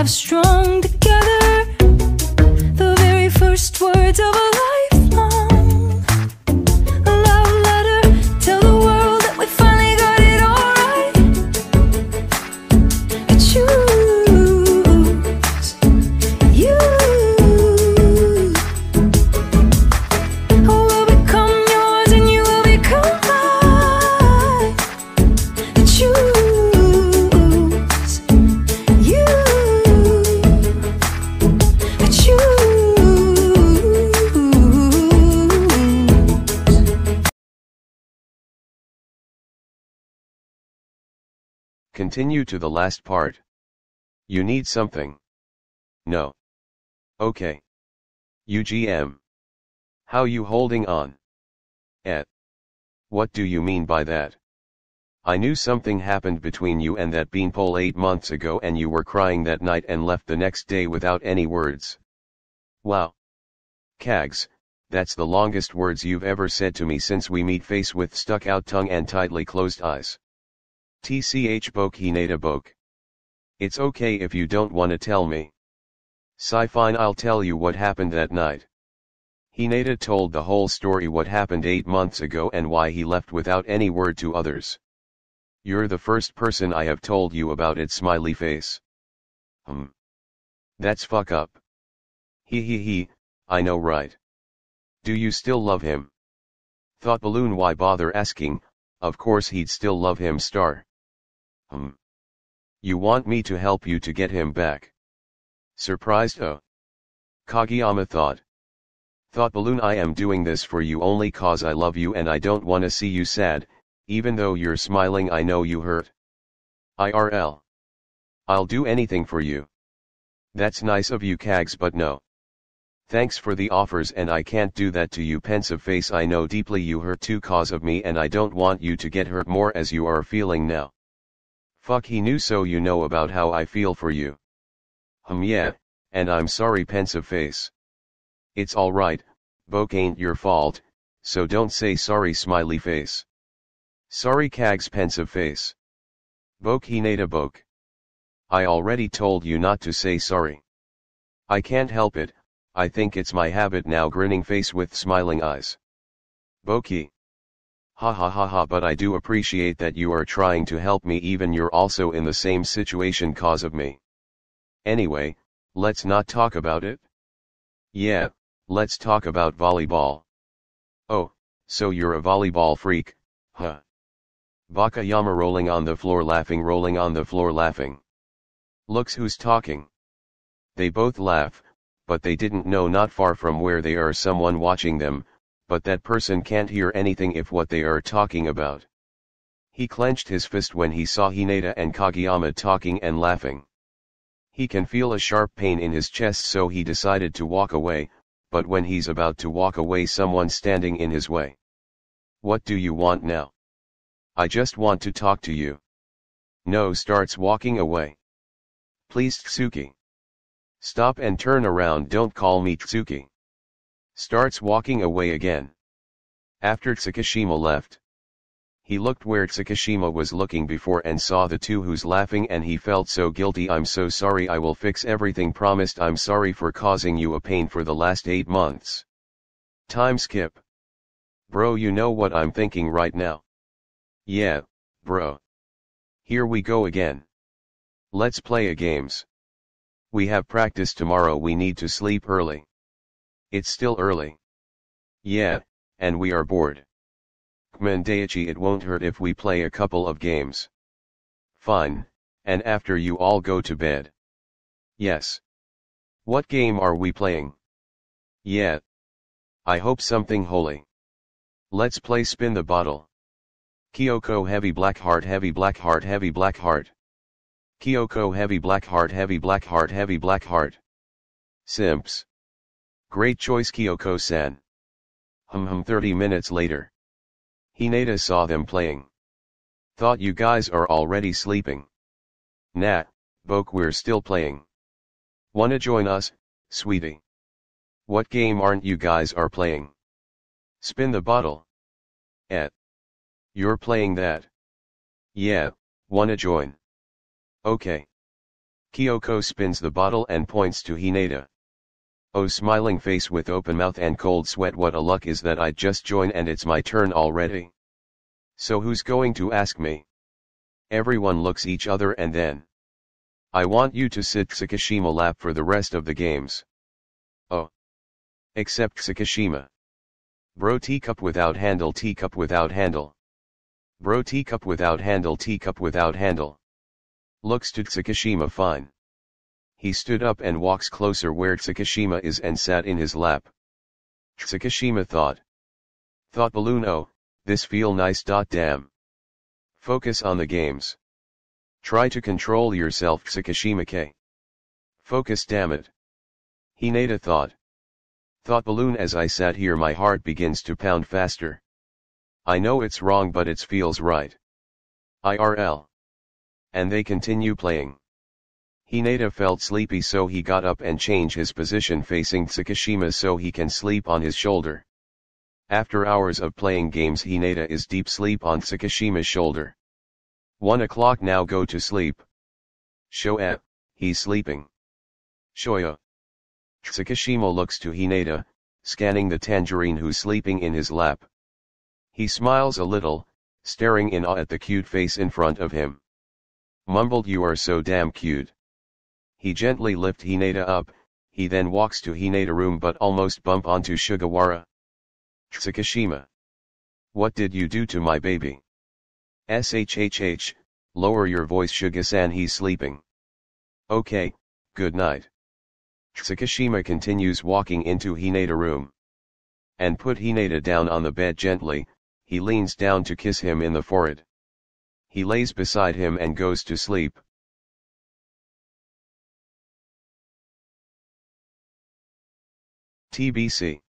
have strung together the very first words of a lifelong love letter. Tell the world that we finally got it all right. I choose you. I will become yours and you will become mine. I choose you. I choose. Continue to the last part. You need something? No. Okay. UGM. How you holding on? What do you mean by that? I knew something happened between you and that beanpole 8 months ago and you were crying that night and left the next day without any words. Wow. Kags, that's the longest words you've ever said to me since we meet, face with stuck out tongue and tightly closed eyes. TCH Boke Hinata Boke. It's okay if you don't wanna tell me. Fine, I'll tell you what happened that night. Hinata told the whole story, what happened 8 months ago and why he left without any word to others. You're the first person I have told you about it, smiley face. That's fuck up. He, I know, right? Do you still love him? Thought Balloon, why bother asking, of course he'd still love him, star. You want me to help you to get him back? Surprised? Oh. Kageyama thought. Thought Balloon, I am doing this for you only cause I love you and I don't wanna see you sad, even though you're smiling I know you hurt. IRL. I'll do anything for you. That's nice of you, Kags, but no. Thanks for the offers and I can't do that to you, pensive face. I know deeply you hurt too cause of me and I don't want you to get hurt more as you are feeling now. Fuck, he knew, so you know about how I feel for you. Yeah, and I'm sorry, pensive face. It's alright, Boke, ain't your fault, so don't say sorry, smiley face. Sorry, Kags, pensive face. Boke Hinata Boke. I already told you not to say sorry. I can't help it, I think it's my habit now, grinning face with smiling eyes. Boki. Ha ha ha ha, but I do appreciate that you are trying to help me, even you're also in the same situation cause of me. Anyway, let's not talk about it. Yeah, let's talk about volleyball. Oh, so you're a volleyball freak, huh? Bakayama rolling on the floor laughing. Looks who's talking. They both laugh, but they didn't know not far from where they are someone watching them, but that person can't hear anything if what they are talking about. He clenched his fist when he saw Hinata and Kageyama talking and laughing. He can feel a sharp pain in his chest, so he decided to walk away, but when he's about to walk away, someone's standing in his way. What do you want now? I just want to talk to you. No, starts walking away. Please, Tsuki. Stop and turn around, don't call me Tsuki. Starts walking away again. After Tsukishima left, he looked where Tsukishima was looking before and saw the two who's laughing and he felt so guilty. I'm so sorry, I will fix everything, promised. I'm sorry for causing you a pain for the last 8 months. Time skip. Bro, you know what I'm thinking right now? Yeah, bro. Here we go again. Let's play a games. We have practice tomorrow, we need to sleep early. It's still early. Yeah, and we are bored. Kmendaichi, it won't hurt if we play a couple of games. Fine, and after you all go to bed. Yes. What game are we playing? Yeah. I hope something holy. Let's play spin the bottle. Kyoko, heavy black heart, heavy black heart, heavy black heart. Kyoko, heavy black heart, heavy black heart, heavy black heart. Simps. Great choice, Kyoko-san. 30 minutes later. Hinata saw them playing. Thought you guys are already sleeping. Nah, Boke, we're still playing. Wanna join us, sweetie? What game aren't you guys are playing? Spin the bottle. You're playing that? Yeah, wanna join? Okay. Kyoko spins the bottle and points to Hinata. Oh, smiling face with open mouth and cold sweat, what a luck is that I just joined and it's my turn already. So who's going to ask me? Everyone looks each other and then. I want you to sit Tsukishima lap for the rest of the games. Oh. Except Tsukishima. Bro, teacup without handle, teacup without handle. Bro, teacup without handle, teacup without handle. Looks to Tsukishima fine. He stood up and walks closer where Tsukishima is and sat in his lap. Tsukishima thought. Thought balloon, oh, this feel nice. Damn. Focus on the games. Try to control yourself, Tsukishima-ke. Focus, damn it. Hinata thought. Thought balloon, as I sat here my heart begins to pound faster. I know it's wrong but it feels right. IRL. And they continue playing. Hinata felt sleepy so he got up and changed his position facing Tsukishima so he can sleep on his shoulder. After hours of playing games, Hinata is deep sleep on Tsukishima's shoulder. 1 o'clock now, go to sleep. Shoa, he's sleeping. Shoya. Tsukishima looks to Hinata, scanning the tangerine who's sleeping in his lap. He smiles a little, staring in awe at the cute face in front of him. Mumbled, you are so damn cute. He gently lifts Hinata up, he then walks to Hinata's room but almost bump onto Sugawara. Tsukishima. What did you do to my baby? Shhh, lower your voice, Suga-san, he's sleeping. Okay, good night. Tsukishima continues walking into Hinata's room. And put Hinata down on the bed gently, he leans down to kiss him in the forehead. He lays beside him and goes to sleep. TBC